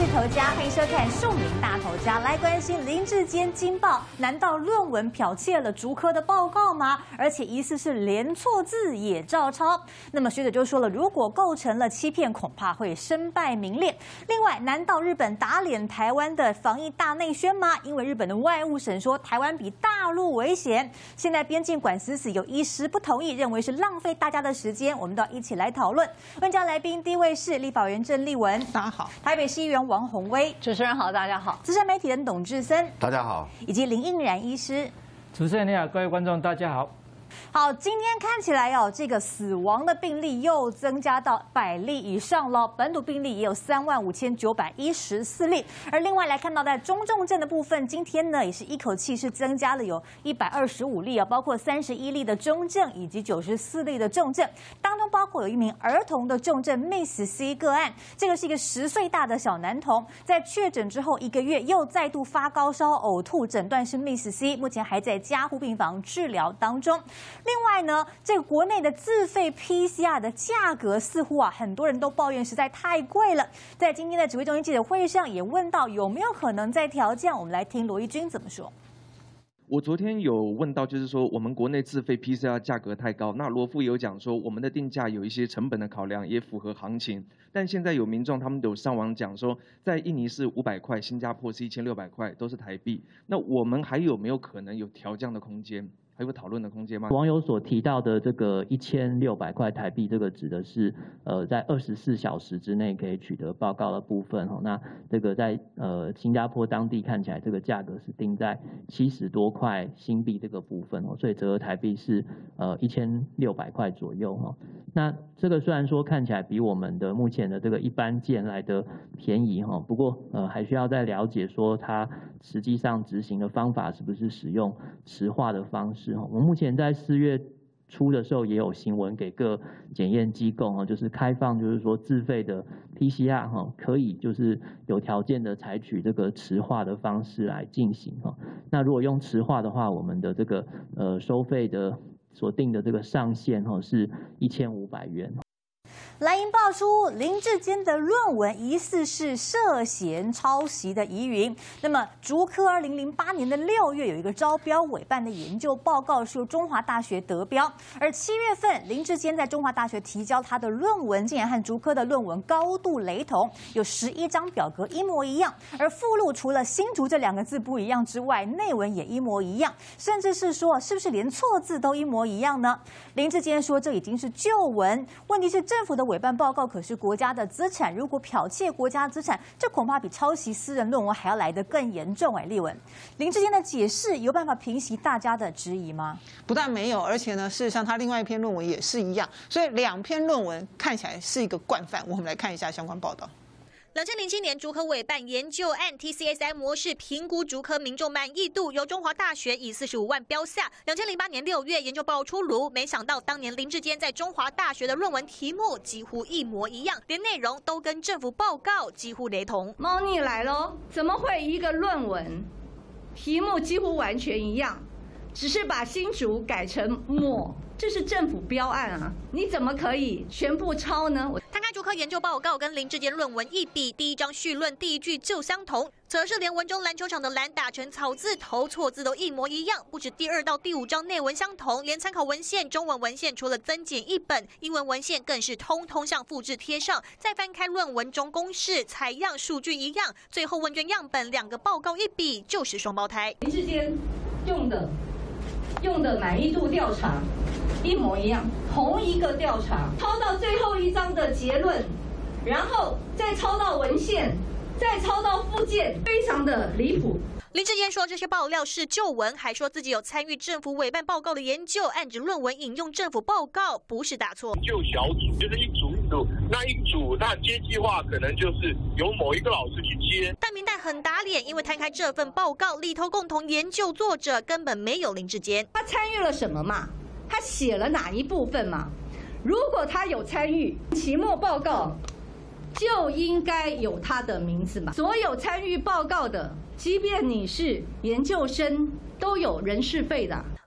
头家，欢迎收看《庶民大头家》。来关心林志坚惊爆，难道论文剽窃了竹科的报告吗？而且疑似是连错字也照抄。那么学者就说了，如果构成了欺骗，恐怕会身败名裂。另外，难道日本打脸台湾的防疫大内宣吗？因为日本的外务省说台湾比大陆危险，现在边境管死死，有医师不同意，认为是浪费大家的时间。我们都要一起来讨论。问嘉来宾，第一位是立法委员郑丽文， 大家好； 台北市议员王宏威， 主持人好，大家好； 资深媒体人董志森， 大家好； 以及林应然医师。 主持人你好，各位观众大家好。 好，今天看起来这个死亡的病例又增加到100例以上了，本土病例也有35914例。而另外来看到，在中重症的部分，今天呢也是一口气是增加了有125例包括31例的中症以及94例的重症，当中包括有一名儿童的重症 Miss C 个案，这个是一个10岁大的小男童，在确诊之后1个月又再度发高烧、呕吐，诊断是 Miss C， 目前还在加护病房治疗当中。另外呢，这个国内的自费 PCR 的价格似乎很多人都抱怨实在太贵了。在今天的指挥中心记者会上也问到有没有可能再调降，我们来听罗一军怎么说。 我昨天有问到，就是说我们国内自费 PCR 价格太高，那罗副有讲说我们的定价有一些成本的考量，也符合行情。但现在有民众他们有上网讲说，在印尼是500块，新加坡是1600块，都是台币。那我们还有没有可能有调降的空间？还有讨论的空间吗？ 网友所提到的这个1600块台币，这个指的是在24小时之内可以取得报告的部分那这个在新加坡当地看起来这个价格是定在70多块新币这个部分所以折合台币是1600块左右那这个虽然说看起来比我们的目前的这个一般件来的便宜不过还需要再了解说它实际上执行的方法是不是使用池化的方式。我们目前在4月初的时候也有新闻给各检验机构就是开放，就是说自费的 PCR 可以就是有条件的采取这个池化的方式来进行那如果用池化的话，我们的这个收费的所定的这个上限是1500元。 蓝营爆出林志坚的论文疑似是涉嫌抄袭的疑云。那么，竹科2008年的6月有一个招标委办的研究报告是由中华大学得标，而7月份林志坚在中华大学提交他的论文，竟然和竹科的论文高度雷同，有11张表格一模一样，而附录除了新竹这2个字不一样之外，内文也一模一样，甚至是说是不是连错字都一模一样呢？林志坚说这已经是旧文，问题是政府的委办报告可是国家的资产，如果剽窃国家资产，这恐怕比抄袭私人论文还要来得更严重。立文，林志坚的解释有办法平息大家的质疑吗？ 不但没有，而且呢，事实上他另外一篇论文也是一样，所以2篇论文看起来是一个惯犯。我们来看一下相关报道。 2007年竹科委办研究案 TCSI 模式评估竹科民众满意度，由中华大学以45万标下。2008年6月研究报告出炉，没想到当年林志坚在中华大学的论文题目几乎一模一样，连内容都跟政府报告几乎雷同。 猫腻来咯，怎么会一个论文题目几乎完全一样，只是把新竹改成抹？这是政府标案啊，你怎么可以全部抄呢？ 摊开竹科研究报告跟林志坚论文一比，第一章序论第一句就相同，则是连文中篮球场的篮打成草字头，错字都一模一样。不止第2到第5章内文相同，连参考文献、中文文献除了增减1本，英文文献更是通通像复制贴上。再翻开论文中公式、采样数据一样，最后问卷样本2个报告一比，就是双胞胎。 林志坚用的满意度调查一模一样，同一个调查，抄到最后一章的结论，然后再抄到文献，再抄到附件，非常的离谱。 林志坚说这些爆料是旧文，还说自己有参与政府委办报告的研究，暗指论文引用政府报告不是打错。 就小组就是一组一组，那一组那接计划可能就是由某一个老师去接。 但民代很打脸，因为摊开这份报告里头，共同研究作者根本没有林志坚。 他参与了什么嘛？他写了哪一部分嘛？如果他有参与期末报告，就应该有他的名字嘛。所有参与报告的，即便你是研究生，都有人事费的。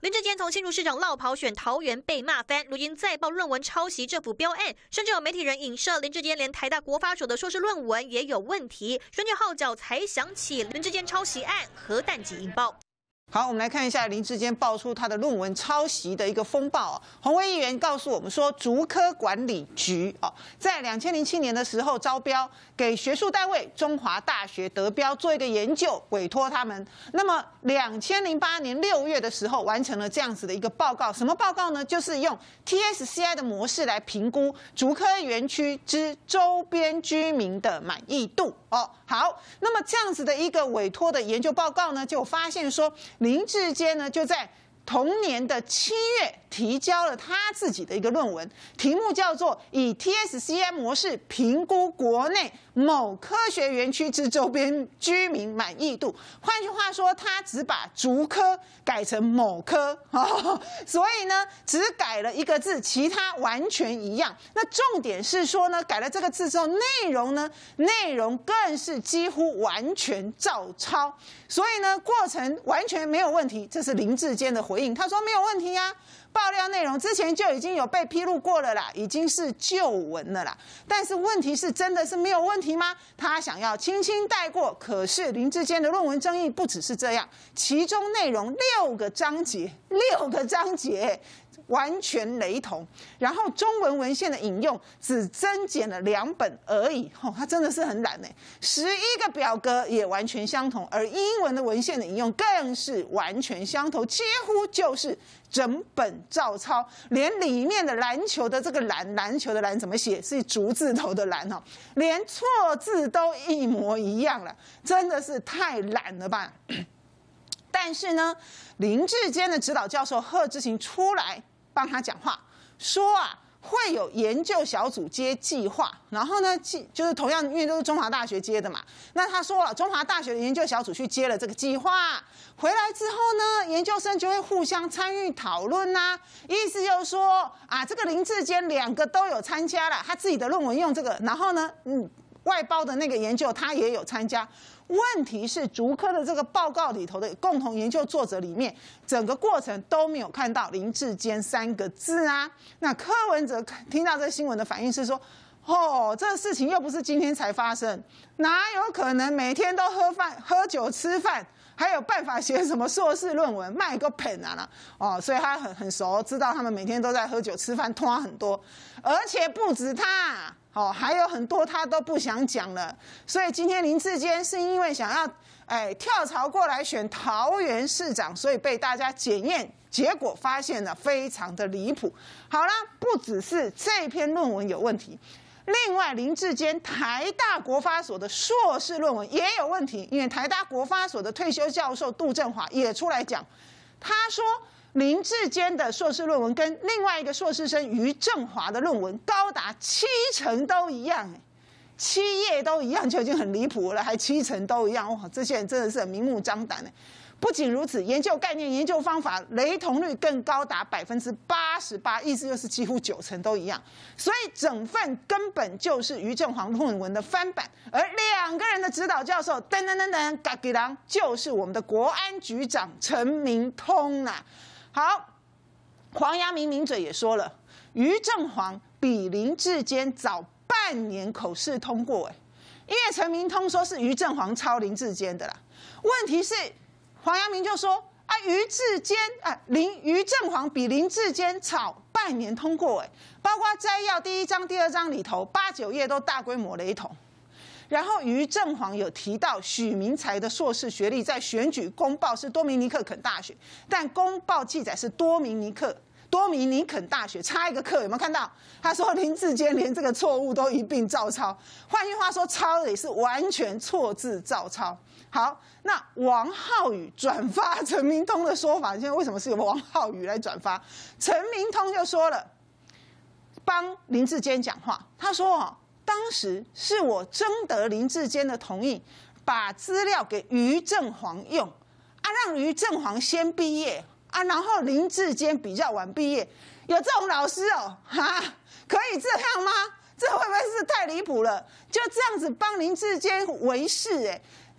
林智坚从新竹市长落跑选桃园被骂翻，如今再报论文抄袭政府标案，甚至有媒体人影射林智坚连台大国发所的硕士论文也有问题。选举号角才响起，林智坚抄袭案核弹级引爆。 好，我们来看一下林智坚爆出他的论文抄袭的一个风暴哦。洪为议员告诉我们说，竹科管理局哦，在2007年的时候招标给学术单位中华大学得标做一个研究，委托他们。那么2008年6月的时候完成了这样子的一个报告，什么报告呢？就是用 TSCI 的模式来评估竹科园区之周边居民的满意度哦。好，那么这样子的一个委托的研究报告呢，就发现说林智坚呢就在同年的7月提交了他自己的一个论文，题目叫做《以 TSCI 模式评估国内某科学园区之周边居民满意度》。换句话说，他只把竹科改成某科，所以呢，只改了一个字，其他完全一样。那重点是说呢，改了这个字之后，内容更是几乎完全照抄，所以呢，过程完全没有问题。这是林智坚的回应，他说没有问题呀。爆料内容之前就已经有被披露过了啦，已经是旧闻了啦。但是问题是，真的是没有问题吗？他想要轻轻带过。可是林智坚的论文争议不只是这样，其中内容6个章节完全雷同，然后中文文献的引用只增减了2本而已，他真的是很懒11个表格也完全相同，而英文的文献的引用更是完全相同，几乎就是整本照抄，连里面的篮球的这个篮球的篮怎么写是竹字头的篮连错字都一模一样了，真的是太懒了吧。但是呢，林智坚的指导教授贺之勤出来帮他讲话，说会有研究小组接计划，然后呢，就是同样因为都是中华大学接的嘛，那他说了，中华大学的研究小组去接了这个计划，回来之后呢，研究生就会互相参与讨论呐，意思就是说这个林智坚2个都有参加了，他自己的论文用这个，然后呢，外包的那个研究他也有参加。问题是竹科的这个报告里头的共同研究作者里面，整个过程都没有看到林智坚3个字啊。那柯文哲听到这新闻的反应是说，这个事情又不是今天才发生，哪有可能每天都喝酒吃饭，还有办法写什么硕士论文，卖个骗啊啦！所以他很熟，知道他们每天都在喝酒吃饭，拖很多，而且不止他。还有很多他都不想讲了，所以今天林智坚是因为想要跳槽过来选桃园市长，所以被大家检验，结果发现了非常的离谱。好啦，不只是这篇论文有问题，另外林智坚台大国发所的硕士论文也有问题，因为台大国发所的退休教授杜振华也出来讲，他说林智坚的硕士论文跟另外一个硕士生于正华的论文高达70%都一样，7页都一样就已经很离谱了，还70%都一样，哇！这些人真的是很明目张胆不仅如此，研究概念、研究方法雷同率更高达88%，意思就是几乎90%都一样。所以整份根本就是于正华论文的翻版，而2个人的指导教授嘎吉郎就是我们的国安局长陈明通啊。好，黄阳明名嘴也说了，于正煌比林智坚早半年口试通过，因为陈明通说是于正煌抄林智坚的啦。问题是黄阳明就说于正煌比林智坚早半年通过，包括摘要第1章、第2章里头8、9页都大规模雷同。然后于正煌有提到许明才的硕士学历在选举公报是多明尼克肯大学，但公报记载是多明尼肯大学，差一个课，有没有看到？他说林智坚连这个错误都一并照抄，换句话说，抄的也是完全错字照抄。好，那王浩宇转发陈明通的说法，现在为什么是由王浩宇来转发？陈明通就说了，帮林智坚讲话，他说当时是我征得林智坚的同意，把资料给于正煌用，让于正煌先毕业然后林智坚比较晚毕业，有这种老师可以这样吗？这会不会是太离谱了？就这样子帮林智坚维士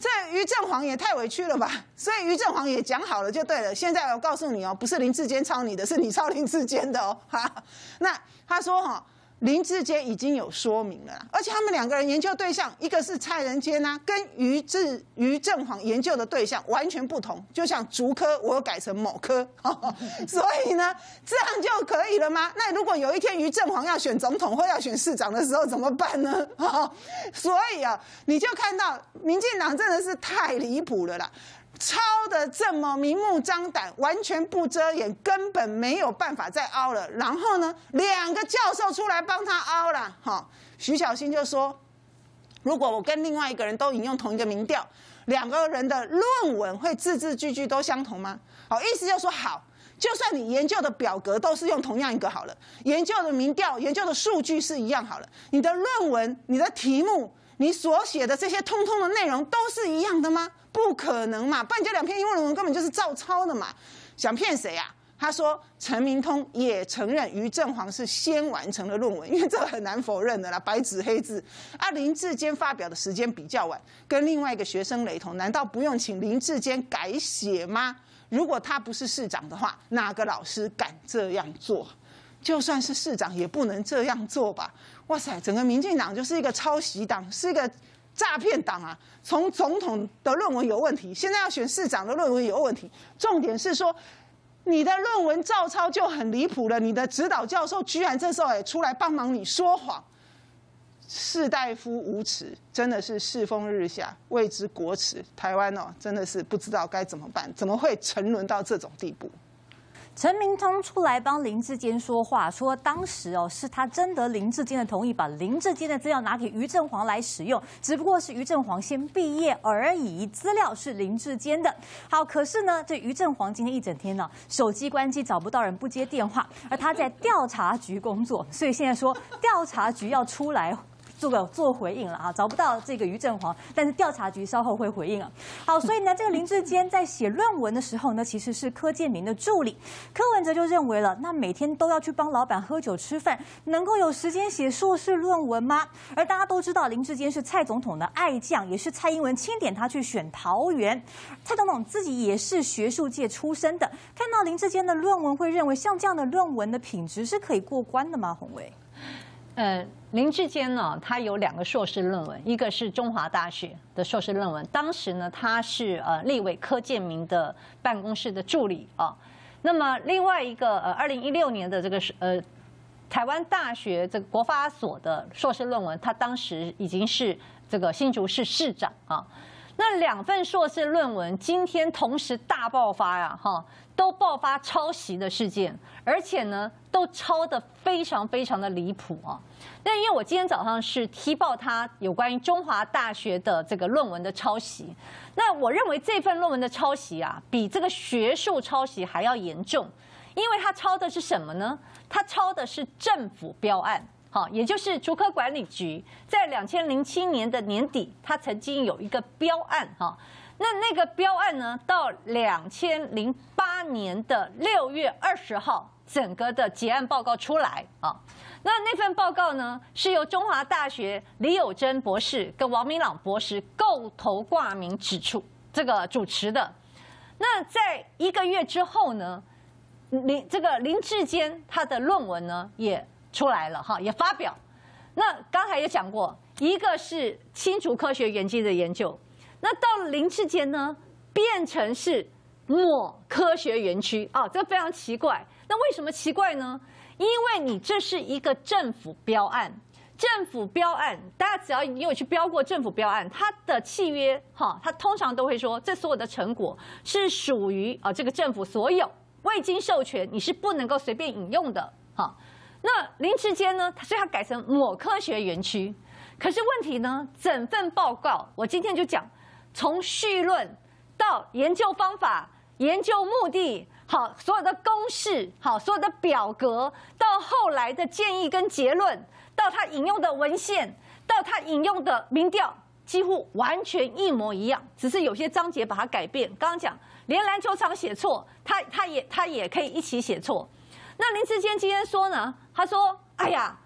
这于正煌也太委屈了吧？所以于正煌也讲好了就对了。现在我告诉你哦，不是林智坚抄你的，是你抄林智坚的哦。哈，那他说哈。林智坚已经有说明了，而且他们2个人研究对象，一个是蔡仁坚啊，跟于正煌研究的对象完全不同。就像竹科，我改成某科，所以呢，这样就可以了吗？那如果有一天于正煌要选总统或要选市长的时候怎么办呢？所以啊，你就看到民进党真的是太离谱了啦。抄的这么明目张胆，完全不遮掩，根本没有办法再凹了。然后呢，2个教授出来帮他凹了。哈，徐小新就说，如果我跟另外一个人都引用同一个民调，2个人的论文会字字句句都相同吗？好，意思就是说好。就算你研究的表格都是用同样一个好了，研究的民调、研究的数据是一样好了，你的论文、你的题目、你所写的这些通通的内容都是一样的吗？不可能嘛！不然这2篇英文论文根本就是照抄的嘛！想骗谁啊？他说陈明通也承认于正煌是先完成了论文，因为这很难否认的啦，白纸黑字。林智坚发表的时间比较晚，跟另外一个学生雷同，难道不用请林智坚改写吗？如果他不是市长的话，哪个老师敢这样做？就算是市长也不能这样做吧？哇塞，整个民进党就是一个抄袭党，是一个诈骗党啊！从总统的论文有问题，现在要选市长的论文有问题。重点是说，你的论文照抄就很离谱了，你的指导教授居然这时候也出来帮忙你说谎，士大夫无耻，真的是世风日下，谓之国耻。台湾哦，真的是不知道该怎么办，怎么会沉沦到这种地步？ 陈明通出来帮林智坚说话，说当时是他征得林智坚的同意，把林智坚的资料拿给于正煌来使用，只不过是于正煌先毕业而已，资料是林智坚的。好，可是呢，这于正煌今天一整天呢，手机关机，找不到人，不接电话，而他在调查局工作，所以现在说调查局要出来做回应了啊，找不到这个于正煌，但是调查局稍后会回应啊。好，所以呢，这个林智坚在写论文的时候呢，其实是柯建铭的助理，柯文哲就认为了，那每天都要去帮老板喝酒吃饭，能够有时间写硕士论文吗？而大家都知道，林智坚是蔡总统的爱将，也是蔡英文钦点他去选桃园，蔡总统自己也是学术界出身的，看到林智坚的论文，会认为像这样的论文的品质是可以过关的吗？宏伟？ 林智坚呢，他有2个硕士论文，一个是中华大学的硕士论文，当时呢他是立委柯建铭的办公室的助理啊。那么另外一个2016年的这个台湾大学这个国发所的硕士论文，他当时已经是这个新竹市市长啊。那2份硕士论文今天同时大爆发呀，都爆发抄袭的事件，而且呢都抄得非常非常的离谱啊。那因为我今天早上是踢爆他有关于中华大学的这个论文的抄袭，那我认为这份论文的抄袭啊，比这个学术抄袭还要严重，因为他抄的是什么呢？他抄的是政府标案。好，也就是竹科管理局在2007年的年底，它曾经有一个标案哈，那个标案呢，到2008年的6月20号，整个的结案报告出来啊。那份报告呢，是由中华大学李友珍博士跟王明朗博士构头挂名主持的。那在1个月之后呢，林智坚他的论文呢也出来了哈，也发表。那刚才也讲过，一个是新竹科学园区的研究，那到了林智坚呢，变成是某科学园区啊，这非常奇怪。那为什么奇怪呢？因为你这是一个政府标案，政府标案，大家只要你有去标过政府标案，它的契约哈，它通常都会说，这所有的成果是属于这个政府所有，未经授权，你是不能够随便引用的哈。那林智坚呢？所以他改成某科学园区。可是问题呢，整份报告我今天就讲，从绪论到研究方法、研究目的，好，所有的公式，好，所有的表格，到后来的建议跟结论，到他引用的文献，到他引用的民调，几乎完全一模一样，只是有些章节把它改变。刚刚讲，连篮球场写错，他也可以一起写错。那林智坚今天说呢？他说：“哎呀，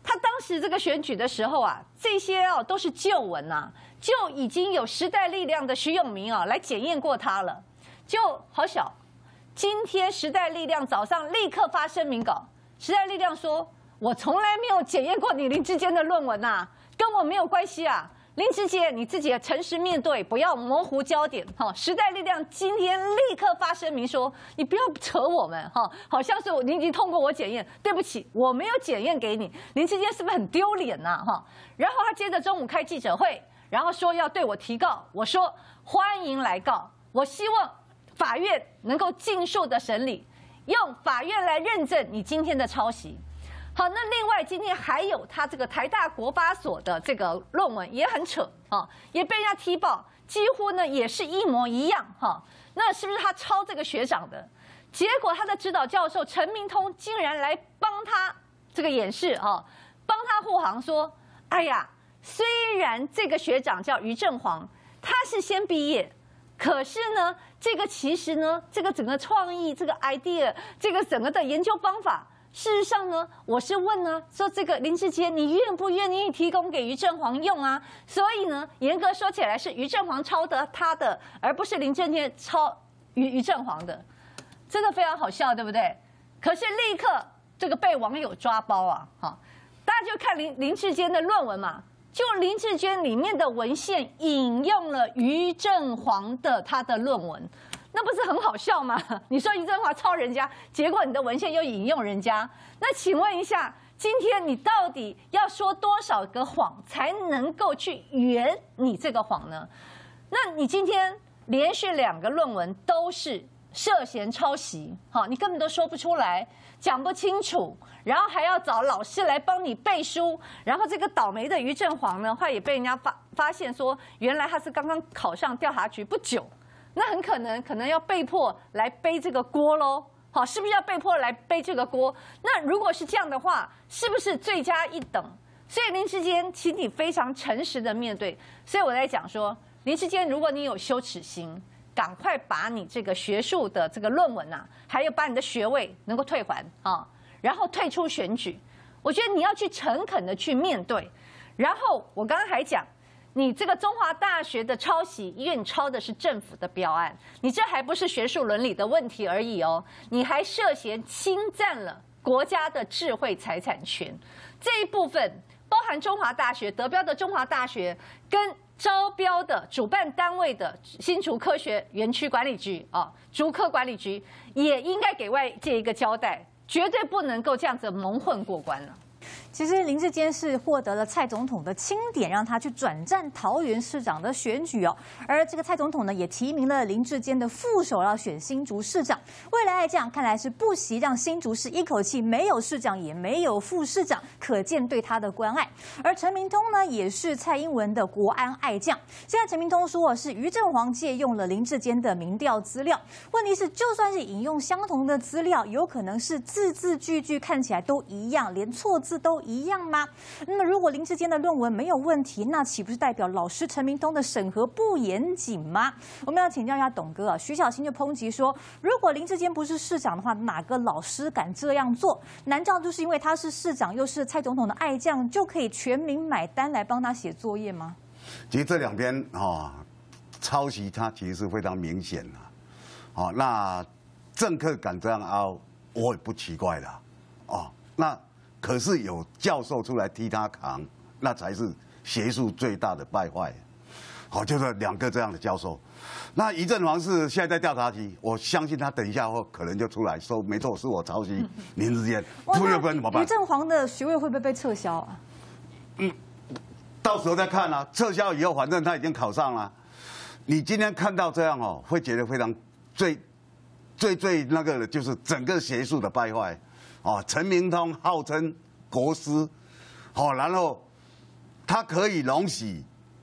他当时这个选举的时候啊，这些都是旧闻啊，就已经有时代力量的徐永明来检验过他了，就好小。今天时代力量早上立刻发声明稿，时代力量说：“我从来没有检验过你林智坚的论文啊，跟我没有关系啊。”林智坚，你自己也诚实面对，不要模糊焦点。时代力量今天立刻发声明说，你不要扯我们好像是你已经通过我检验，对不起，我没有检验给你。林智坚是不是很丢脸呐？然后他接着中午开记者会，然后说要对我提告，我说欢迎来告，我希望法院能够尽数的审理，用法院来认证你今天的抄袭。好，那另外今天还有他这个台大国发所的这个论文也很扯也被人家踢爆，几乎呢也是一模一样那是不是他抄这个学长的？结果他的指导教授陈明通竟然来帮他这个演示帮他护航说，哎呀，虽然这个学长叫于正煌，他是先毕业，可是呢，这个其实呢，这个整个创意，这个 idea， 这个整个的研究方法。事实上呢，我是问呢，说这个林智坚，你愿不愿意提供给于正煌用啊？所以呢，严格说起来是于正煌抄的他的，而不是林智坚抄于正煌的，这个非常好笑，对不对？可是立刻这个被网友抓包啊，大家就看林智坚的论文嘛，就林智坚里面的文献引用了于正煌的他的论文。那不是很好笑吗？你说于正煌抄人家，结果你的文献又引用人家，那请问一下，今天你到底要说多少个谎才能够去圆你这个谎呢？那你今天连续2个论文都是涉嫌抄袭，你根本都说不出来，讲不清楚，然后还要找老师来帮你背书，然后这个倒霉的于正煌呢，后来也被人家发现说，原来他是刚刚考上调查局不久。那很可能要被迫来背这个锅喽，好，是不是要被迫来背这个锅？那如果是这样的话，是不是罪加一等？所以林智坚，请你非常诚实的面对。所以我在讲说，林智坚，如果你有羞耻心，赶快把你这个学术的这个论文还有把你的学位能够退还然后退出选举。我觉得你要去诚恳的去面对。然后我刚刚还讲。你这个中华大学的抄袭，因为你抄的是政府的标案，你这还不是学术伦理的问题而已你还涉嫌侵占了国家的智慧财产权。这一部分包含中华大学得标的中华大学跟招标的主办单位的新竹科学园区管理局竹科管理局也应该给外界一个交代，绝对不能够这样子蒙混过关了。 其实林智坚是获得了蔡总统的钦点，让他去转战桃园市长的选举而这个蔡总统呢，也提名了林智坚的副手要选新竹市长。未来来讲，看来是不惜让新竹市一口气没有市长也没有副市长，可见对他的关爱。而陈明通呢，也是蔡英文的国安爱将。现在陈明通说是于正煌借用了林智坚的民调资料，问题是就算是引用相同的资料，有可能是字字句句看起来都一样，连错字都一样吗？那么如果林智坚的论文没有问题，那岂不是代表老师陈明通的审核不严谨吗？我们要请教一下董哥徐小青就抨击说，如果林智坚不是市长的话，哪个老师敢这样做？难道就是因为他是市长，又是蔡总统的爱将，就可以全民买单来帮他写作业吗？ 其实这2篇抄袭，它其实是非常明显的那政客敢这样凹，我也不奇怪了那可是有教授出来替他扛，那才是学术最大的败坏。就是2个这样的教授。那于正煌是现在在调查局，我相信他等一下后可能就出来说，没错，是我抄袭林智坚，不然怎么办？ 于正煌的学位会不会被撤销啊？ 到时候再看撤销以后，反正他已经考上了。你今天看到这样会觉得非常最那个的，就是整个学术的败坏。陈明通号称国师，然后他可以容许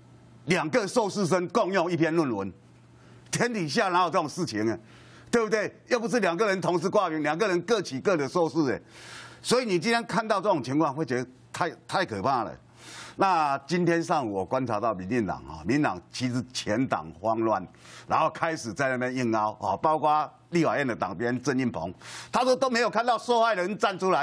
2个硕士生共用1篇论文，天底下哪有这种事情对不对？又不是2个人同时挂名，2个人各取各的硕士所以你今天看到这种情况，会觉得太可怕了。那今天上午我观察到民进党民进党其实全党慌乱，然后开始在那边硬凹包括立法院的党鞭郑运鹏，他说都没有看到受害人站出来，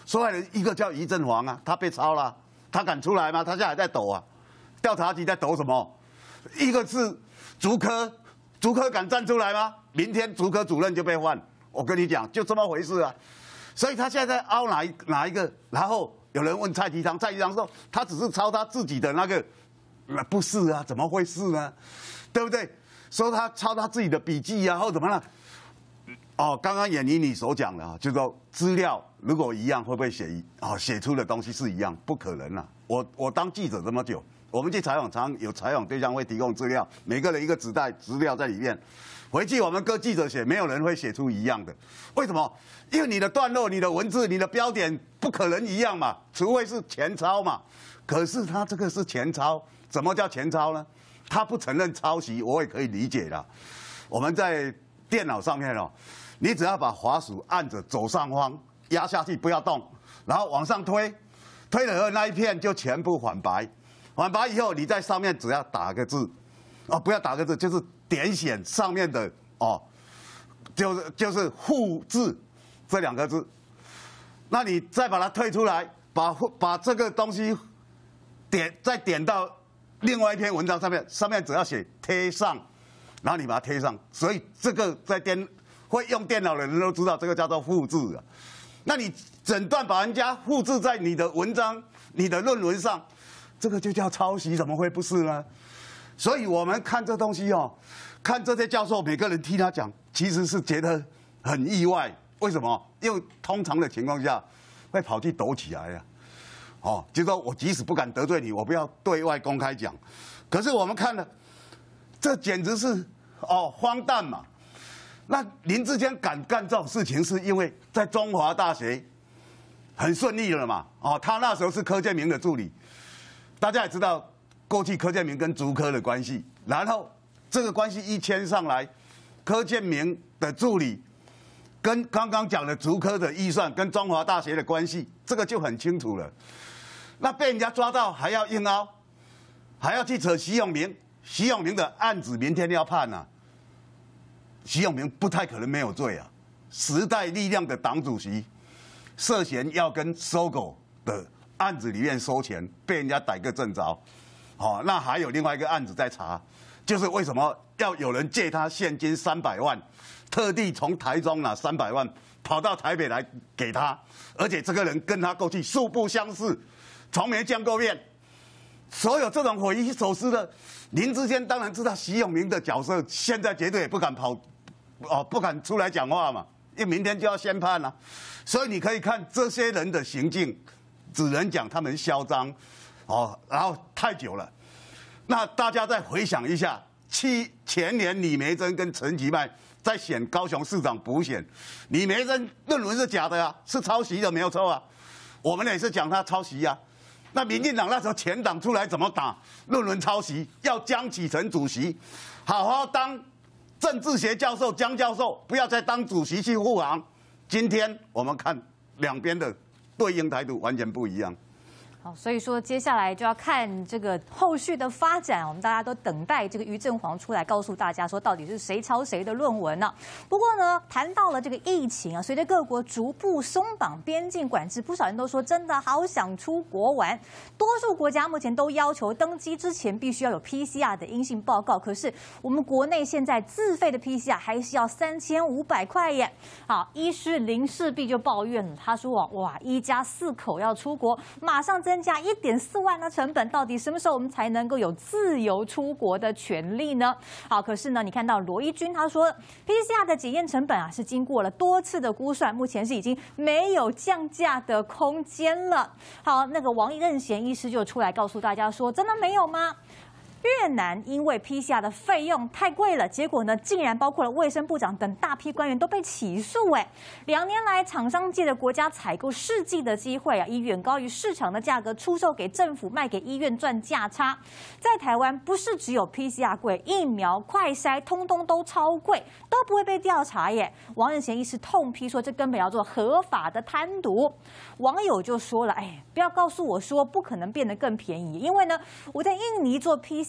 受害人一个叫于振煌啊，他被抄了，他敢出来吗？他现在还在抖啊，调查局在抖什么？一个是竹科敢站出来吗？明天竹科主任就被换，我跟你讲，就这么回事啊。所以他现在在凹哪一个？然后有人问蔡其昌说他只是抄他自己的那个，不是啊，怎么会是呢？对不对？说他抄他自己的笔记啊，或怎么了？哦，刚刚演你所讲的啊，就是说资料如果一样，会不会写出的东西是一样？不可能啊！我当记者这么久，我们去采访，常有采访对象会提供资料，每个人一个纸袋资料在里面，回去我们各记者写，没有人会写出一样的。为什么？因为你的段落、你的文字、你的标点不可能一样嘛，除非是前抄嘛。可是他这个是前抄，怎么叫前抄呢？他不承认抄袭，我也可以理解的。我们在电脑上面哦。你只要把滑鼠按着左上方压下去，不要动，然后往上推，推了以后那一片就全部反白，反白以后你在上面只要打个字，哦，不要打个字，就是点选上面的哦，就是复制这2个字，那你再把它推出来，把这个东西再点到另外一篇文章上面只要写贴上，然后你把它贴上，所以这个在会用电脑的人都知道，这个叫做复制啊。那你整段把人家复制在你的文章、你的论文上，这个就叫抄袭，怎么会不是呢？所以我们看这东西哦，看这些教授每个人听他讲，其实是觉得很意外。为什么？因为通常的情况下会跑去抖起来啊。哦，就是说我即使不敢得罪你，我不要对外公开讲。可是我们看了，这简直是荒诞嘛。那林智坚敢干这种事情，是因为在中华大学很顺利了嘛？哦，他那时候是柯建铭的助理，大家也知道过去柯建铭跟竹科的关系，然后这个关系一牵上来，柯建铭的助理跟刚刚讲的竹科的预算跟中华大学的关系，这个就很清楚了。那被人家抓到还要硬凹，还要去扯徐永明的案子，明天要判啊。徐永明不太可能没有罪啊！时代力量的党主席涉嫌要跟搜狗的案子里面收钱，被人家逮个正着。哦，那还有另外一个案子在查，就是为什么要有人借他现金300万，特地从台中拿300万跑到台北来给他，而且这个人跟他过去素不相识，从没见过面。所有这种匪夷所思的，林智坚当然知道徐永明的角色，现在绝对也不敢不敢出来讲话嘛，因为明天就要宣判了。所以你可以看这些人的行径，只能讲他们嚣张，然后太久了。那大家再回想一下，前年李眉蓁跟陈其迈在选高雄市长补选，李眉蓁论文是假的啊，是抄袭的没有错啊，我们也是讲他抄袭啊。那民进党那时候前党出来怎么打论文抄袭？要江启臣主席好好当政治学教授江教授，不要再当主席去护航。今天我们看两边的对应态度完全不一样。 好，所以说接下来就要看这个后续的发展，我们大家都等待这个于振煌出来告诉大家说到底是谁抄谁的论文呢？不过呢，谈到了这个疫情啊，随着各国逐步松绑边境管制，不少人都说真的好想出国玩。多数国家目前都要求登机之前必须要有 PCR 的阴性报告，可是我们国内现在自费的 PCR 还是要3500块耶。好，医师林世璧就抱怨了，他说哇，一家4口要出国，马上增加1.4万的成本，到底什么时候我们才能够有自由出国的权利呢？好，可是呢，你看到罗一军他说 ，PCR 的检验成本啊是经过了多次的估算，目前是已经没有降价的空间了。好，那个王任贤医师就出来告诉大家说，真的没有吗？越南因为 PCR 的费用太贵了，结果呢，竟然包括了卫生部长等大批官员都被起诉。2年来，厂商借着国家采购试剂的机会啊，以远高于市场的价格出售给政府，卖给医院赚价差。在台湾，不是只有 PCR 贵，疫苗、快筛通通都超贵，都不会被调查耶。王任贤医师痛批说，这根本叫做合法的贪渎。网友就说了，不要告诉我说不可能变得更便宜，因为呢，我在印尼做 PCR。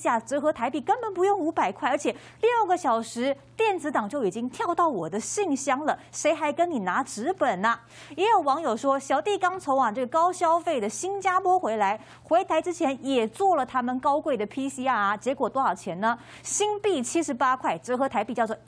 PCR 折合台币根本不用500块，而且6个小时电子档就已经跳到我的信箱了，谁还跟你拿纸本呢？也有网友说，小弟刚从这个高消费的新加坡回来，回台之前也做了他们高贵的 PCR， 结果多少钱呢？新币78块，折合台币叫做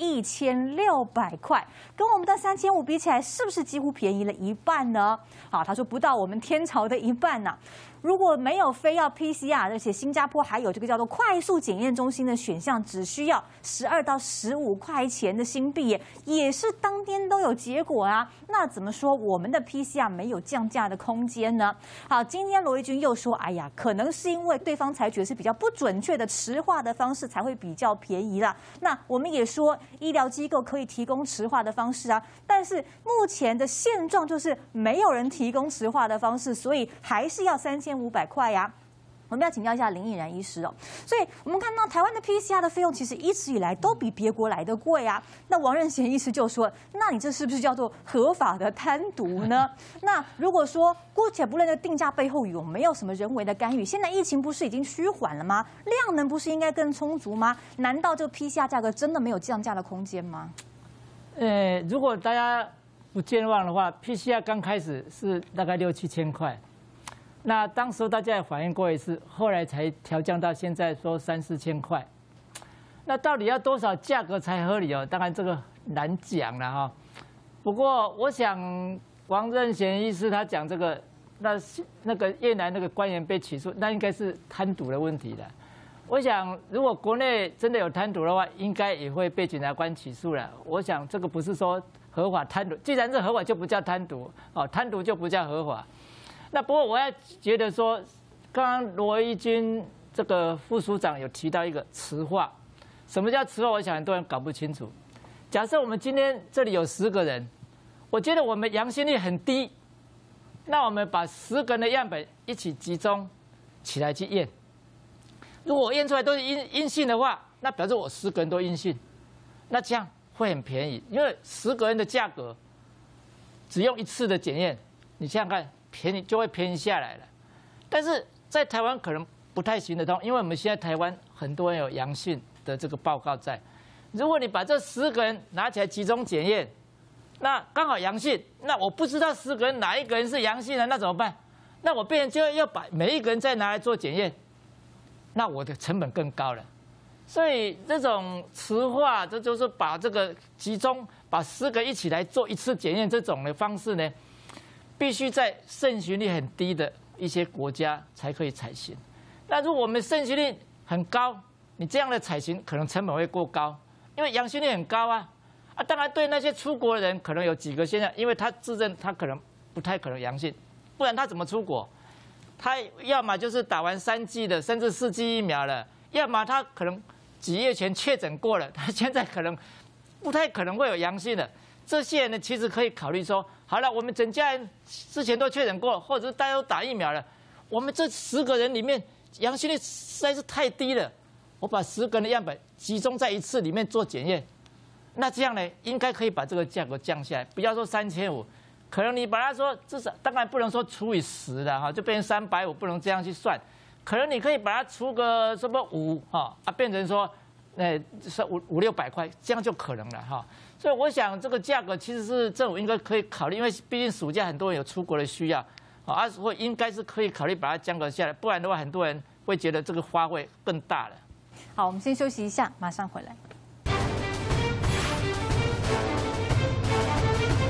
1600块，跟我们的3500比起来，是不是几乎便宜了一半呢？好，他说不到我们天朝的一半呐。如果没有非要 PCR， 而且新加坡还有这个叫做快速检验中心的选项，只需要12到15块钱的新币，也是当天都有结果啊。那怎么说我们的 PCR 没有降价的空间呢？好，今天罗一军又说，哎呀，可能是因为对方采取的是比较不准确的池化的方式，才会比较便宜啦。那我们也说，医疗机构可以提供池化的方式啊，但是目前的现状就是没有人提供池化的方式，所以还是要3500块呀。我们要请教一下林奕然医师哦，所以我们看到台湾的 PCR 的费用其实一直以来都比别国来的贵啊。那王任贤医师就说，那你这是不是叫做合法的贪渎呢？那如果说姑且不论这个定价背后有没有什么人为的干预，现在疫情不是已经趋缓了吗？量能不是应该更充足吗？难道这个 PCR 价格真的没有降价的空间吗？ 如果大家不健忘的话 ，PCR 刚开始是大概6、7千块。那当时大家也反映过一次，后来才调降到现在说3、4千块。那到底要多少价格才合理哦？当然这个难讲了哈。不过我想王任贤医师他讲这个，那个越南那个官员被起诉，那应该是贪渎的问题了。我想如果国内真的有贪渎的话，应该也会被检察官起诉了。我想这个不是说合法贪渎，既然是合法就不叫贪渎，哦，贪渎就不叫合法。那不过我要觉得说，刚刚罗一军这个副署长有提到一个池化，什么叫池化？我想很多人搞不清楚。假设我们今天这里有10个人，我觉得我们阳性率很低，那我们把10个人的样本一起集中起来去验，如果我验出来都是阴性的话，那表示我10个人都阴性，那这样会很便宜，因为10个人的价格只用1次的检验，你想想看。便宜就会便宜下来了，但是在台湾可能不太行得通，因为我们现在台湾很多人有阳性的这个报告在。如果你把这10个人拿起来集中检验，那刚好阳性，那我不知道10个人哪一个人是阳性的，那怎么办？那我变成就要把每一个人再拿来做检验，那我的成本更高了。所以这种池化，这就是把这个集中把10个一起来做一次检验这种的方式呢。必须在盛行率很低的一些国家才可以采行。那如果我们盛行率很高，你这样的采行可能成本会过高，因为阳性率很高啊。当然对那些出国的人可能有几个现象，因为他自认他可能不太可能阳性，不然他怎么出国？他要么就是打完3剂的，甚至4剂疫苗了，要么他可能几月前确诊过了，他现在可能不太可能会有阳性的。这些人呢，其实可以考虑说，好了，我们整家人之前都确诊过，或者是大家都打疫苗了，我们这10个人里面阳性率实在是太低了，我把10个人的样本集中在一次里面做检验，那这样呢，应该可以把这个价格降下来，不要说3500，可能你把它说至少，当然不能说除以10的哈，就变成350，不能这样去算，可能你可以把它除个什么5变成说，是500、600块，这样就可能了哈。所以我想这个价格其实是政府应该可以考虑，因为毕竟暑假很多人有出国的需要，或应该是可以考虑把它降格下来，不然的话很多人会觉得这个花会更大了。 好，我们先休息一下，马上回来。